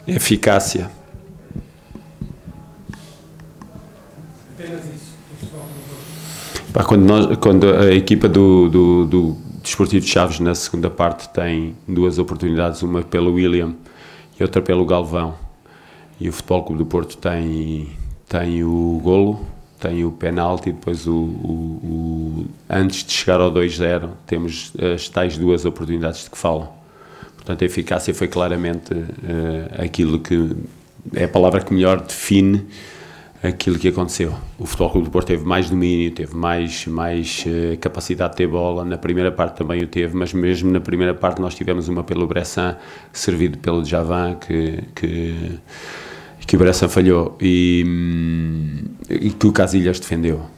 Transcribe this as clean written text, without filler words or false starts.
Eficácia. Apenas isso. Pá, quando a equipa do Desportivo de Chaves na segunda parte tem duas oportunidades, uma pelo William e outra pelo Galvão, e o Futebol Clube do Porto tem o golo, tem o penalti, e depois antes de chegar ao 2-0 temos as tais duas oportunidades de que falam. Portanto, a eficácia foi claramente aquilo que é a palavra que melhor define aquilo que aconteceu. O Futebol Clube do Porto teve mais domínio, teve mais capacidade de ter bola. Na primeira parte também o teve, mas mesmo na primeira parte nós tivemos uma pelo Bressan, servido pelo Djavan, que o Bressan falhou e que o Casillas defendeu.